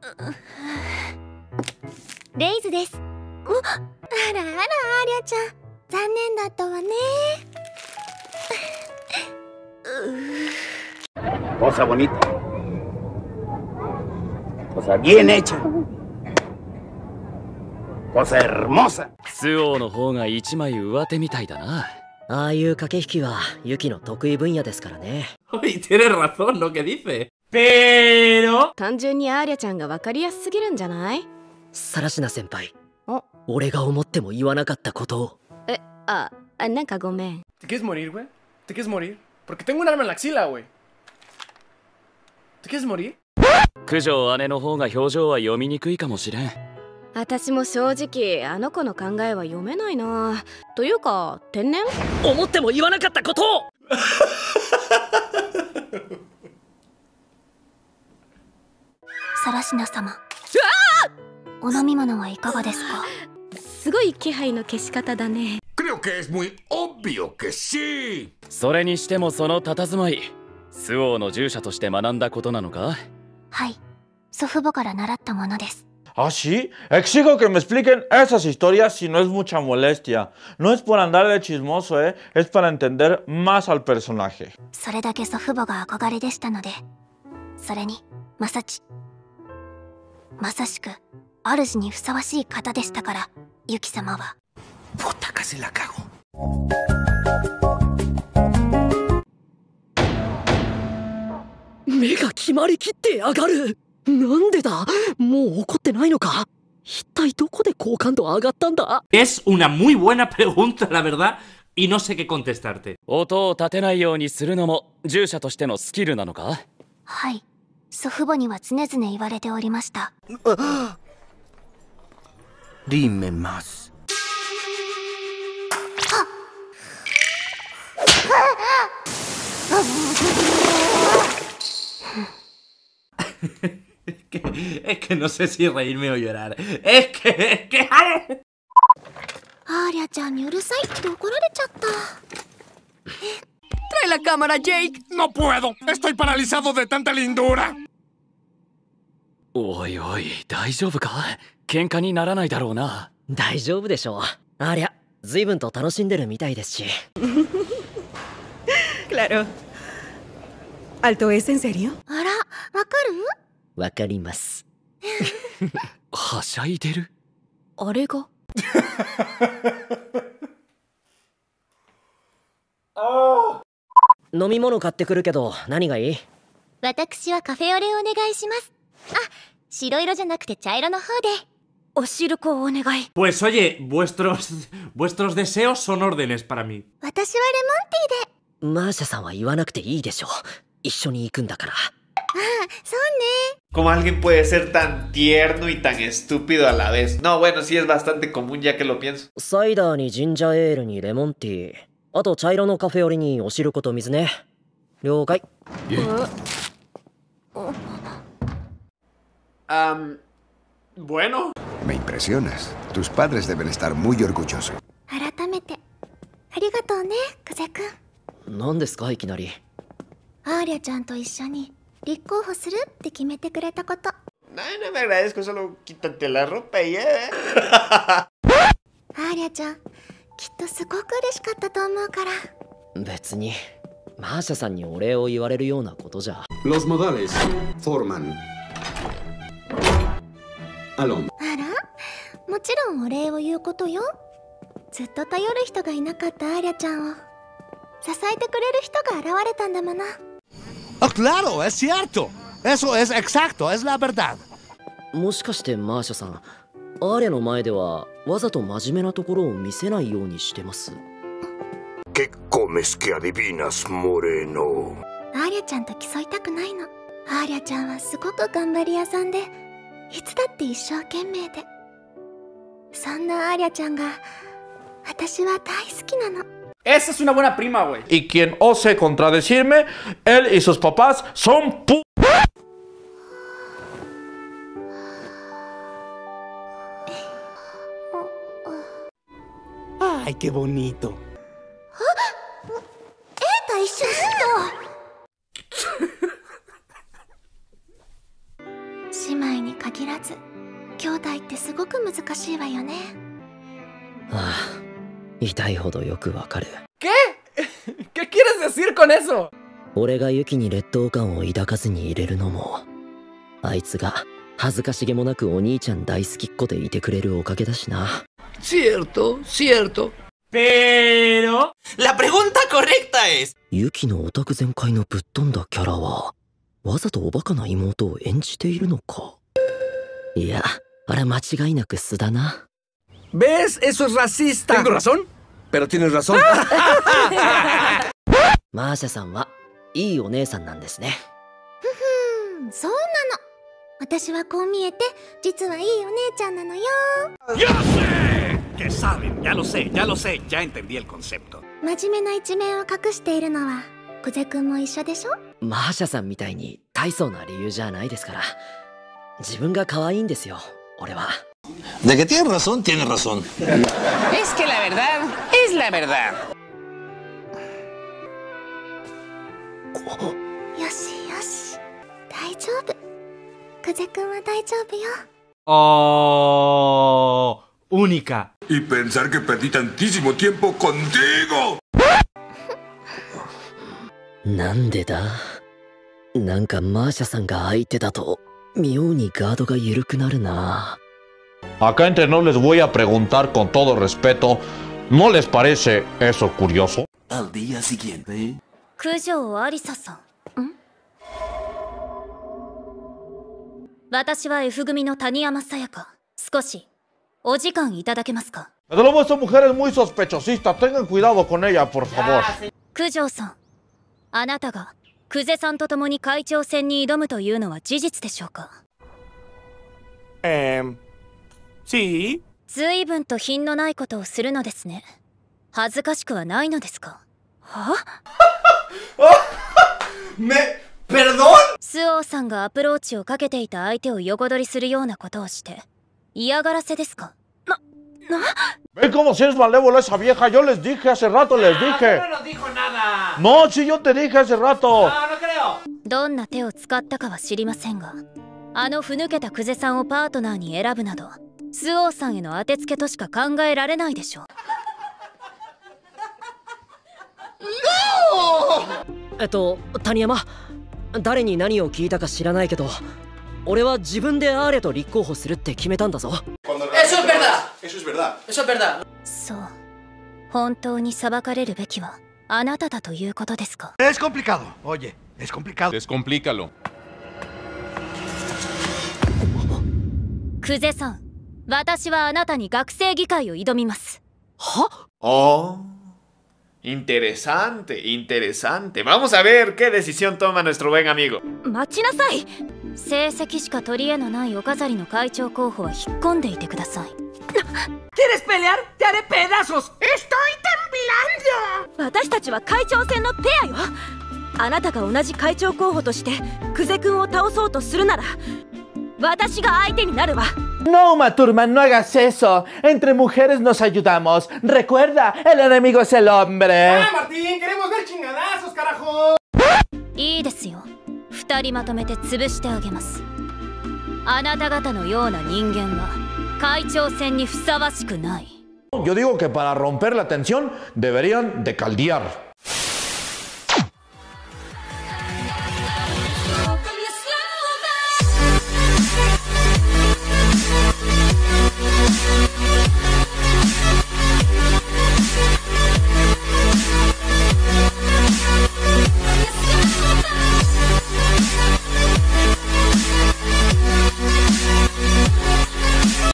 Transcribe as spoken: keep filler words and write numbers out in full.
レイズです。お、あらあら、アーリャちゃん、残念だったわね。 Cosa bonita. Cosa bien hecha. Cosa hermosa. スオの方が一枚上手みたいだな。 ああいう駆け引きはユキの得意分野ですからね。 Oye, tienes razón lo que dice. Pero 単純にアーリャちゃんが分かりやすすぎるんじゃない？ サラシナ先輩、 お、 俺が思っても言わなかったことを。 え、あ、あ、なんかごめん。 ¿Te quieres morir, güey? ¿Te quieres morir? Porque tengo un arma en la axila, güey. ¿Te quieres morir? 九条姉の方が表情は読みにくいかもしれん。 私も正直あの子の考えは読めないな。というか天然？ 思っても言わなかったことを。 サラシナ様、お飲み物はいかがですか？ すごい気配の消し方だね。 Creo que es muy obvio que sí. それにしてもその佇まい、スオの従者として学んだことなのか？ はい、祖父母から習ったものです。 ¿Ah, sí? Exijo que me expliquen esas historias si no es mucha molestia. No es por andar de chismoso, ¿eh? Es para entender más al personaje. それだけ祖父母が憧れでしたので、それにまさちまさしく主にふさわしい方でしたから、ユキ様は。 Puta, casi la cago. 目が決まりきってやがる。なんでだ？もう怒ってないのか？一体どこで好感度上がったんだ？ es una muy buena pregunta, la verdad, y no sé qué contestarte. 音を立てないようにするのも従者としてのスキルなのか？ はい、祖父母には常々言われておりました。 Dime más. es, que, es que no sé si reírme o llorar. Es que... Es que... アーリャちゃんにうるさいって怒られちゃった。 Trae la cámara, Jake. No puedo. Estoy paralizado de tanta lindura. おいおい、大丈夫か？喧嘩にならないだろうな。 大丈夫でしょう。ありゃ、随分と楽しんでるみたいですし。 Claro. ¿Alto es en serio? あら、わかる？ わかります。 はしゃいでる？ あれが飲み物買ってくるけど何がいい？ 私はカフェオレお願いします。あ、白色じゃなくて茶色の方で。 お汁粉をお願い。 Pues oye, vuestros, vuestros deseos son órdenes para mí. 私はレモンティーで。 マーシャさんは言わなくていいでしょ。一緒に行くんだから。 ああ、そうね。 ¿Cómo alguien puede ser tan tierno y tan estúpido a la vez? No, bueno, sí es bastante común ya que lo pienso. サイダーにジンジャーエールにレモンティー、あと茶色のカフェオレにお汁粉と水ね。了解。 Um, bueno. Me impresionas. Tus padres deben estar muy orgullosos. 改めてありがとうね、クゼ君。 何ですかいきなり。 アーリャちゃんと一緒に立候補するって決めてくれたこと。 No, no me agradezco, solo quítate la ropa y ya. アーリャちゃん、きっとすごく嬉しかったと思うから。 別にマーシャさんにお礼を言われるようなことじゃ。 Los modales forman alón. あら、もちろんお礼を言うことよ。ずっと頼る人がいなかったアーリャちゃんを支えてくれる人が現れたんだもの。 ¡Oh, claro! ¡Es cierto! ¡Eso es exacto! ¡Es la verdad! もしかしてマーシャさん、アーリャの前ではわざと真面目なところを見せないようにしてます？ ¿Qué comes que adivinas, moreno? アーリャちゃんと競いたくないの。アーリャちゃんはすごく頑張り屋さんで、いつだって一生懸命で。そんなアーリャちゃんが私は大好きなの。 Esa es una buena prima, güey. Y quien ose contradecirme, él y sus papás son pu... ¡Ay, qué bonito! エータ一緒に姉妹にに限らず兄弟ってすごく難しいわよね。 ああ、痛いほどよくわかる。 ¿Qué? ¿Qué quieres decir con eso? 俺がユキに劣等感を抱かずに入れるのも、あいつが恥ずかしげもなくお兄ちゃん大好きっ子でいてくれるおかげだしな。 Cierto, cierto. Pero la pregunta correcta es ユキのオタク全開のぶっ飛んだキャラはわざとおバカな妹を演じているのか。いや、あれ間違いなく素だな。 ¿Ves? Eso es racista. Tengo razón, pero tienes razón. マーシャさんはいいお姉さんなんですね。 ふふん、そうなの。私はこう見えて実はいいお姉ちゃんなのよ。 Yo sé que saben, ya lo sé, ya lo sé, ya entendí el concepto. 真面目な一面を隠しているのは久世くんも一緒でしょ。 マーシャさんみたいに大層な理由じゃないですから。自分が可愛いんですよ、俺は。 De que tienes razón, tienes razón. es que la verdad es la verdad. よしよし、大丈夫。久世くんは大丈夫よ。 Oh, única. Y pensar que perdí tantísimo tiempo contigo. なんでだ。なんかマーシャさんが相手だと妙にガードが緩くなるな。 Acá entre nos les voy a preguntar con todo respeto, ¿no les parece eso curioso? Al día siguiente. 九条ありささん。ん？私は F 組の谷山さやか。少しお時間いただけますか？ De luego esta mujer es muy sospechosista, tengan cuidado con ella, por favor. 九条さん、あなたが久世さんと共に会長選に挑むというのは事実でしょうか？ えー、sí。 随分と品のないことをするのですね。恥ずかしくはないのですか？は？ Me perdón。 スオーさんがアプローチをかけていた相手を横取りするようなことをして嫌がらせですか？な、な。 ¿Ven cómo si es malévola esa vieja? Yo les dije hace rato, les dije. No nos dijo nada. No, sí, yo te dije hace rato. No, no creo. どんな手を使ったかは知りませんが、あのふぬけた久世さんをパートナーに選ぶなど、スオーさんへの当てつけとしか考えられないでしょう。 えっと、谷山、誰に何を聞いたか知らないけど、俺は自分でアーレと立候補するって決めたんだぞ。 Eso es verdad. Eso es verdad. Eso es verdad. そう、本当に裁かれるべきはあなただということですか？ Es complicado, oye, es complicado. Descomplícalo. 久世さん、私はあなたに学生議会を挑みます。 は？ Oh, interesante, interesante. Vamos a ver qué decisión toma nuestro buen amigo. 待ちなさい。成績しか取り柄のないお飾りの会長候補は引っ込んでいてください。 ¿Quieres pelear? Te haré pedazos. Estoy temblando. 私たちは会長選のペアよ。あなたが同じ会長候補として久世君を倒そうとするなら、私が相手になるわ。 No, Maturman, no hagas eso. Entre mujeres nos ayudamos. Recuerda, el enemigo es el hombre. ¡Ah, Martín! ¡Queremos ver chingadazos, carajo! いいですよ。二人まとめて潰してあげます。あなた方のような人間は会長選にふさわしくない。 Yo digo que para romper la tensión deberían de caldear.